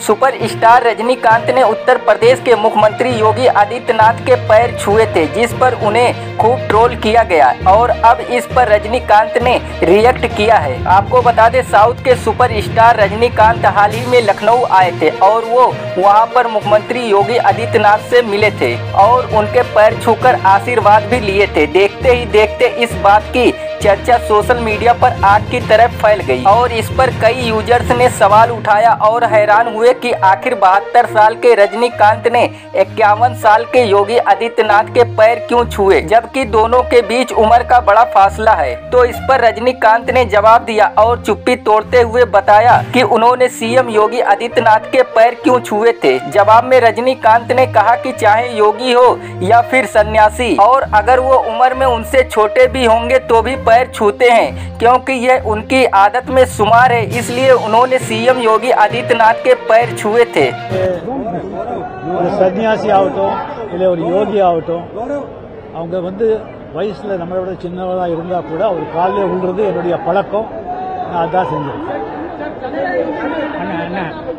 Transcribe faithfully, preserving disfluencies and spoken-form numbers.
Superstar Rajinikanth ने उत्तर प्रदेश के मुख्यमंत्री योगी आदित्यनाथ के पैर छुए थे, जिस पर उन्हें खूब ट्रोल किया गया और अब इस पर रजनीकांत ने रिएक्ट किया है। आपको बता दें, साउथ के सुपरस्टार रजनीकांत हाल ही में लखनऊ आए थे और वो वहां पर मुख्यमंत्री योगी आदित्यनाथ से मिले थे और उनके पैर छूकर आशीर्वाद भी लिए थे। देखते ही देखते इस बात की चर्चा सोशल मीडिया पर आग की तरह फैल गई और इस पर कई यूजर्स ने सवाल उठाया और हैरान हुए कि आखिर बहत्तर साल के रजनीकांत ने इक्यावन साल के योगी आदित्यनाथ के पैर क्यों छुए, जबकि दोनों के बीच उम्र का बड़ा फासला है। तो इस पर रजनीकांत ने जवाब दिया और चुप्पी तोड़ते हुए बताया कि उन्होंने सीएम योगी आदित्यनाथ के पैर क्यों छुए थे। जवाब में रजनीकांत ने कहा कि चाहे योगी हो या फिर सन्यासी, और अगर वो उम्र में उनसे छोटे भी होंगे तो भी पैर छूते हैं, क्योंकि यह उनकी आदत में शुमार है, इसलिए उन्होंने सीएम योगी आदित्यनाथ के पैर छुए थे। சன்னியாசி ஆகட்டும் இல்லை ஒரு யோகி ஆகட்டும், அவங்க வந்து வயசுல நம்மளை விட சின்னவர்களா இருந்தா கூட அவர் காலையில விழுறது என்னுடைய பழக்கம். நான் அதான் செஞ்சேன்.